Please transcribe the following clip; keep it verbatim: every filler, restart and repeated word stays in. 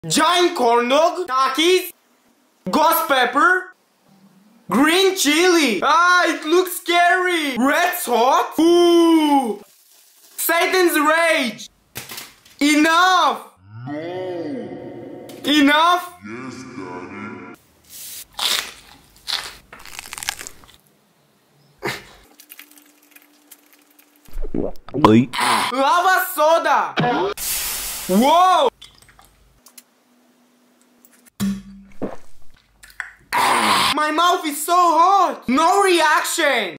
giant corn dog, Takis, ghost pepper, green chili. Ah, it looks scary. Red hot. Ooh. Satan's rage. Enough. No. Enough. Yes, Daddy. Lava soda. Whoa. My mouth is so hot. No reaction.